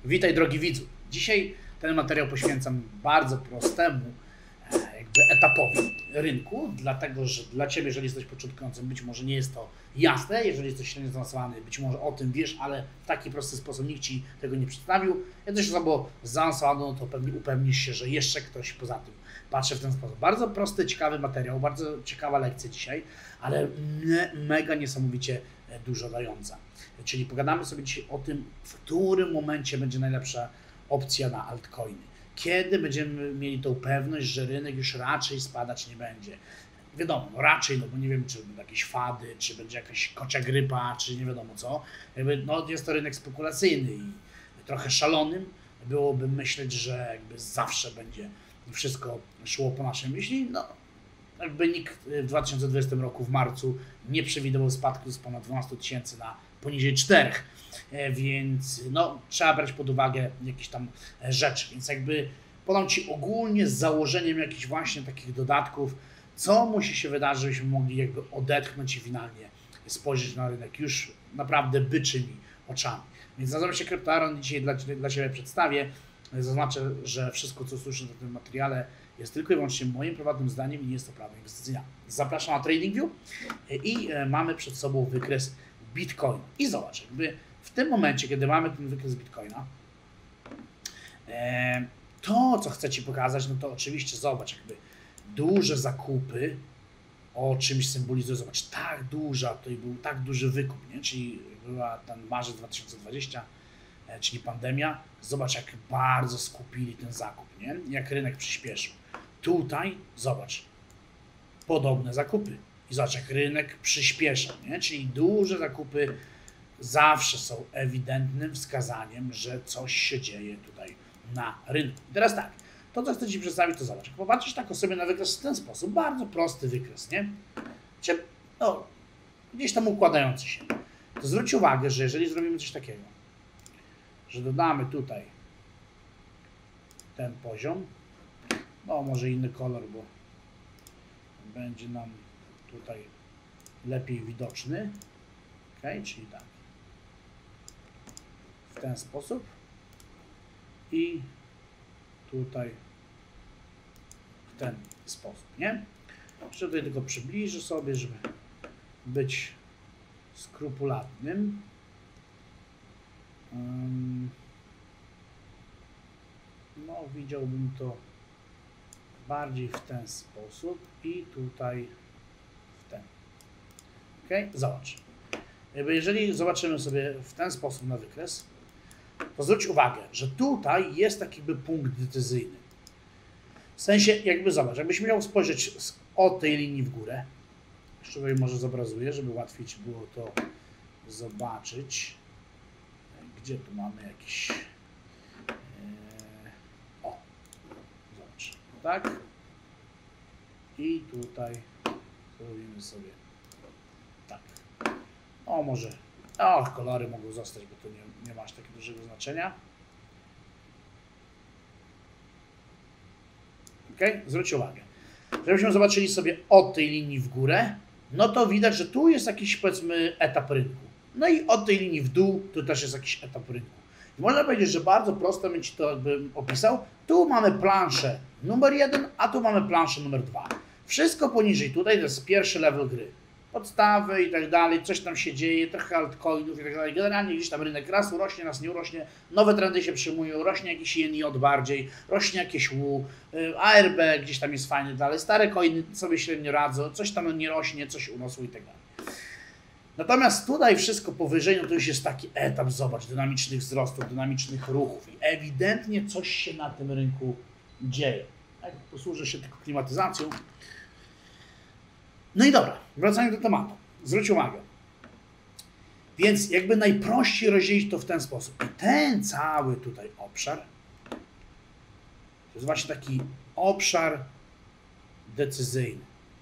Witaj drogi widzu. Dzisiaj ten materiał poświęcam bardzo prostemu etapowi rynku, dlatego że dla Ciebie, jeżeli jesteś początkującym, być może nie jest to jasne, jeżeli jesteś średnio zaawansowany, być może o tym wiesz, ale w taki prosty sposób nikt Ci tego nie przedstawił. Jesteś osobą zaawansowaną, to pewnie upewnisz się, że jeszcze ktoś poza tym patrzy w ten sposób. Bardzo prosty, ciekawy materiał, bardzo ciekawa lekcja dzisiaj, ale mega niesamowicie dużo dająca. Czyli pogadamy sobie dzisiaj o tym, w którym momencie będzie najlepsza opcja na altcoiny. Kiedy będziemy mieli tą pewność, że rynek już raczej spadać nie będzie. Wiadomo, no raczej, no bo nie wiem, czy będą jakieś fady, czy będzie jakaś kocia grypa, czy nie wiadomo co. No, jest to rynek spekulacyjny i trochę szalonym. Byłoby myśleć, że jakby zawsze będzie wszystko szło po naszej myśli. No, jakby nikt w 2020 roku w marcu nie przewidywał spadku z ponad 12 tysięcy na poniżej 4, więc no, trzeba brać pod uwagę jakieś tam rzeczy, więc jakby podam Ci ogólnie z założeniem jakichś właśnie takich dodatków, co musi się wydarzyć, żebyśmy mogli jakby odetchnąć i finalnie spojrzeć na rynek już naprawdę byczymi oczami. Więc nazywam się CryptoAaron, dzisiaj dla Ciebie przedstawię. Zaznaczę, że wszystko, co słyszę na tym materiale, jest tylko i wyłącznie moim prywatnym zdaniem i nie jest to prawo inwestycyjne. Zapraszam na TradingView i mamy przed sobą wykres Bitcoin. I zobacz, jakby w tym momencie, kiedy mamy ten wykres Bitcoina, to, co chcę Ci pokazać, no to oczywiście zobacz, jakby duże zakupy o czymś symbolizuje. Zobacz, tak duża, tutaj był tak duży wykup, nie? Czyli była ten marzec 2020, czyli pandemia. Zobacz, jak bardzo skupili ten zakup, nie? Jak rynek przyspieszył. Tutaj, zobacz, podobne zakupy. I zobacz, jak rynek przyspiesza, nie? Czyli duże zakupy zawsze są ewidentnym wskazaniem, że coś się dzieje tutaj na rynku. I teraz tak, to co chcę Ci przedstawić, to zobacz, jak popatrzysz tak sobie na wykres w ten sposób, bardzo prosty wykres, nie? No, gdzieś tam układający się. To zwróć uwagę, że jeżeli zrobimy coś takiego, że dodamy tutaj ten poziom, no może inny kolor, bo będzie nam tutaj lepiej widoczny, ok, czyli tak, w ten sposób i tutaj w ten sposób, nie? Jeszcze tutaj tylko przybliżę sobie, żeby być skrupulatnym. No, widziałbym to bardziej w ten sposób i tutaj w ten. Ok? Zobacz. Jeżeli zobaczymy sobie w ten sposób na wykres, to zwróć uwagę, że tutaj jest taki jakby punkt decyzyjny. W sensie, jakby zobacz, jakbyś miał spojrzeć od tej linii w górę, jeszcze tutaj może zobrazuję, żeby łatwiej Ci było to zobaczyć. Gdzie tu mamy jakiś... O, zobacz, tak? I tutaj zrobimy sobie tak. O, może... O, kolory mogą zostać, bo to nie ma aż takiego dużego znaczenia. Ok? Zwróć uwagę. Żebyśmy zobaczyli sobie od tej linii w górę, no to widać, że tu jest jakiś, powiedzmy, etap rynku. No i od tej linii w dół tu też jest jakiś etap rynku. I można powiedzieć, że bardzo prosto bym Ci to jakby opisał. Tu mamy planszę numer 1, a tu mamy planszę numer 2. Wszystko poniżej tutaj to jest pierwszy level gry. Podstawy i tak dalej, coś tam się dzieje, trochę altcoinów i tak dalej. Generalnie gdzieś tam rynek raz urośnie, raz nie urośnie, nowe trendy się przyjmują, rośnie jakiś JNJ bardziej, rośnie jakieś WU, ARB gdzieś tam jest fajny dalej, stare coiny sobie średnio radzą, coś tam nie rośnie, coś urosło i tak dalej. Natomiast tutaj wszystko powyżej, no to już jest taki etap, zobacz, dynamicznych wzrostów, dynamicznych ruchów i ewidentnie coś się na tym rynku dzieje. Tak, posłużę się tylko klimatyzacją. No i dobra, wracając do tematu. Zwróć uwagę. Więc jakby najprościej rozdzielić to w ten sposób. I ten cały tutaj obszar to jest właśnie taki obszar decyzyjny.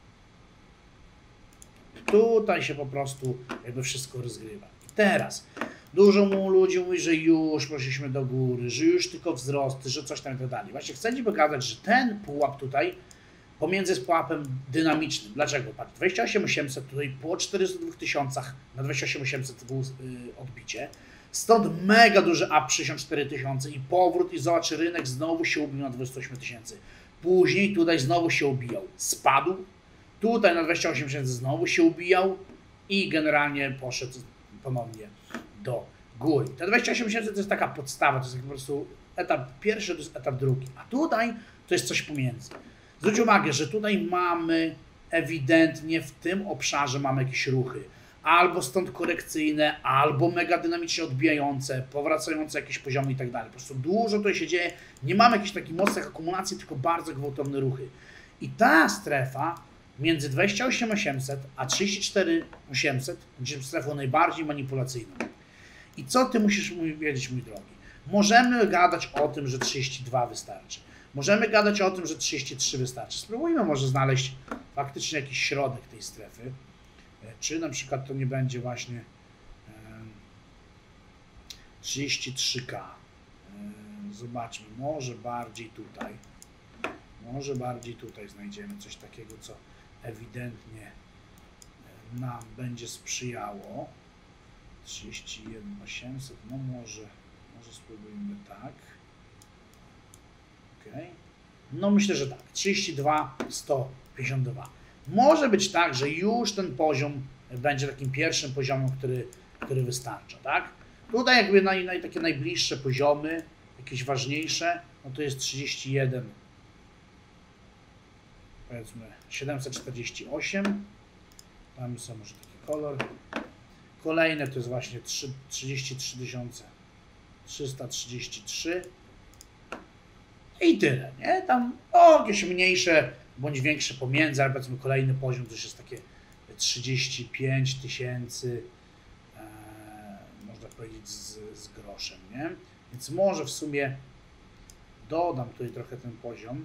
Tutaj się po prostu jakby wszystko rozgrywa. I teraz dużo ludzi mówi, że już poszliśmy do góry, że już tylko wzrosty, że coś tam i tak dalej. Właśnie chcę Ci pokazać, że ten pułap tutaj pomiędzy z pułapem dynamicznym. Dlaczego? Patrz, 28 800 tutaj po 402 tysiącach na 28 800 było odbicie. Stąd mega duży up 64 tysiące i powrót i zobacz, rynek znowu się ubił na 28 tysięcy. Później tutaj znowu się ubijał, spadł, tutaj na 28 tysięcy znowu się ubijał i generalnie poszedł ponownie do góry. Te 28 tysięcy to jest taka podstawa, to jest po prostu etap pierwszy, to jest etap drugi, a tutaj to jest coś pomiędzy. Zwróć uwagę, że tutaj mamy ewidentnie w tym obszarze mamy jakieś ruchy. Albo stąd korekcyjne, albo mega dynamicznie odbijające, powracające jakieś poziomy i tak dalej. Po prostu dużo tutaj się dzieje. Nie mamy jakichś takich mocnych akumulacji, tylko bardzo gwałtowne ruchy. I ta strefa między 28,800 a 34,800 będzie strefą najbardziej manipulacyjną. I co ty musisz wiedzieć, mój drogi? Możemy gadać o tym, że 32 wystarczy. Możemy gadać o tym, że 33 wystarczy. Spróbujmy może znaleźć faktycznie jakiś środek tej strefy. Czy na przykład to nie będzie właśnie 33K. Zobaczmy, może bardziej tutaj. Może bardziej tutaj znajdziemy coś takiego, co ewidentnie nam będzie sprzyjało. 31,800, no może spróbujmy tak. Ok. No myślę, że tak. 32,152. Może być tak, że już ten poziom będzie takim pierwszym poziomem, który wystarcza, tak? Tutaj jakby takie najbliższe poziomy, jakieś ważniejsze, no to jest 31, powiedzmy 748, tam są może taki kolor. Kolejne to jest właśnie 33 333 i tyle, nie? Tam jakieś mniejsze bądź większe pomiędzy, ale powiedzmy kolejny poziom to już jest takie 35 tysięcy, można powiedzieć z groszem, nie? Więc może w sumie dodam tutaj trochę ten poziom,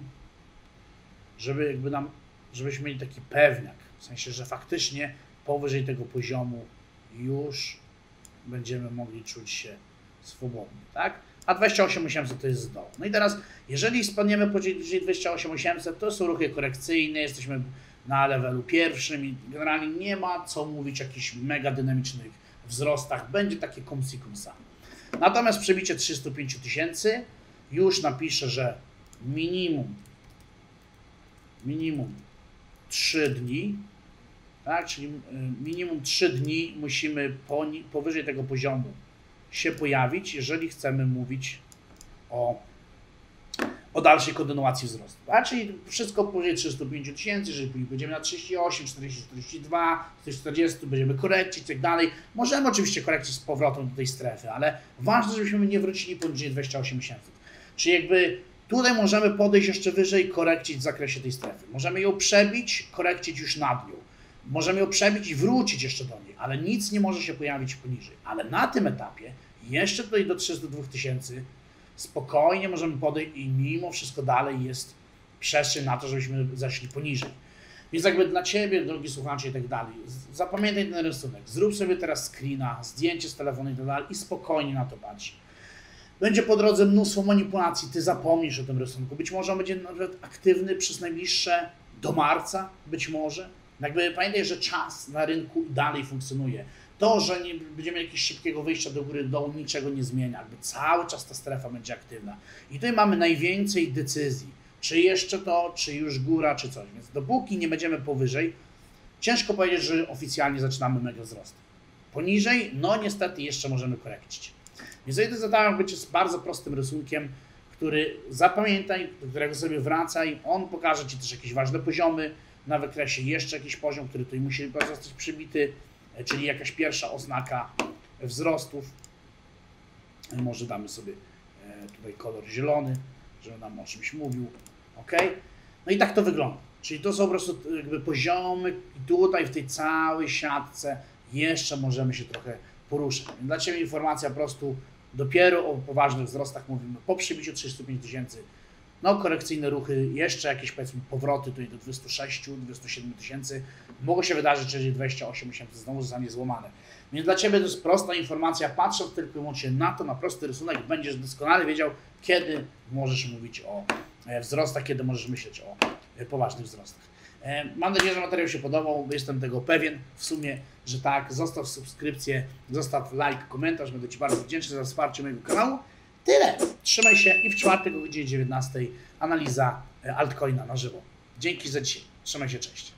żebyśmy mieli taki pewniak, w sensie, że faktycznie powyżej tego poziomu już będziemy mogli czuć się swobodnie, tak? A 28,800 to jest z dołu. No i teraz, jeżeli spadniemy poniżej 28,800, to są ruchy korekcyjne, jesteśmy na levelu pierwszym i generalnie nie ma co mówić o jakichś mega dynamicznych wzrostach, będzie takie kumsi kumsa. Natomiast przebicie 305 tysięcy już napiszę, że minimum 3 dni, tak? Czyli minimum 3 dni musimy powyżej tego poziomu się pojawić, jeżeli chcemy mówić o dalszej kontynuacji wzrostu. Tak? Czyli wszystko powyżej 305 tysięcy, jeżeli będziemy na 38, 40, 42, 40, będziemy korekcić i tak dalej. Możemy oczywiście korekcić z powrotem do tej strefy, ale ważne, żebyśmy nie wrócili poniżej 28 tysięcy. Czyli jakby tutaj możemy podejść jeszcze wyżej, korekcić w zakresie tej strefy. Możemy ją przebić, korekcić już nad nią. Możemy ją przebić i wrócić jeszcze do niej, ale nic nie może się pojawić poniżej. Ale na tym etapie, jeszcze tutaj do 302 tysięcy, spokojnie możemy podejść i mimo wszystko dalej jest przestrzeń na to, żebyśmy zeszli poniżej. Więc jakby dla Ciebie, drogi słuchacze i tak dalej, zapamiętaj ten rysunek, zrób sobie teraz screena, zdjęcie z telefonu i tak dalej i spokojnie na to patrz. Będzie po drodze mnóstwo manipulacji, Ty zapomnisz o tym rysunku. Być może on będzie nawet aktywny przez najbliższe do marca, być może. Jakby pamiętaj, że czas na rynku dalej funkcjonuje. To, że nie będziemy jakiegoś szybkiego wyjścia do góry, dołu, niczego nie zmienia. Jakby cały czas ta strefa będzie aktywna. I tutaj mamy najwięcej decyzji. Czy jeszcze to, czy już góra, czy coś. Więc dopóki nie będziemy powyżej, ciężko powiedzieć, że oficjalnie zaczynamy mega wzrost. Poniżej, no niestety jeszcze możemy korekcić. Więc tutaj zadałem być z bardzo prostym rysunkiem, który zapamiętaj, do którego sobie wracaj. On pokaże Ci też jakieś ważne poziomy. Na wykresie jeszcze jakiś poziom, który tutaj musi zostać przybity, czyli jakaś pierwsza oznaka wzrostów. Może damy sobie tutaj kolor zielony, żeby nam o czymś mówił. Ok? No i tak to wygląda. Czyli to są po prostu jakby poziomy i tutaj w tej całej siatce jeszcze możemy się trochę poruszać. Dla Ciebie informacja po prostu dopiero o poważnych wzrostach mówimy po przybiciu 35 tysięcy. No korekcyjne ruchy, jeszcze jakieś powiedzmy powroty tutaj do 26-27 tysięcy. Mogło się wydarzyć, jeżeli 28 tysięcy znowu zostanie złamane. Więc dla Ciebie to jest prosta informacja, patrząc tylko i wyłącznie na prosty rysunek, będziesz doskonale wiedział, kiedy możesz mówić o wzrostach, kiedy możesz myśleć o poważnych wzrostach. Mam nadzieję, że materiał się podobał, jestem tego pewien w sumie, że tak. Zostaw subskrypcję, zostaw like, komentarz, będę Ci bardzo wdzięczny za wsparcie mojego kanału. Tyle. Trzymaj się i w czwartek o godzinie 19 analiza altcoina na żywo. Dzięki za dzisiaj. Trzymaj się, cześć.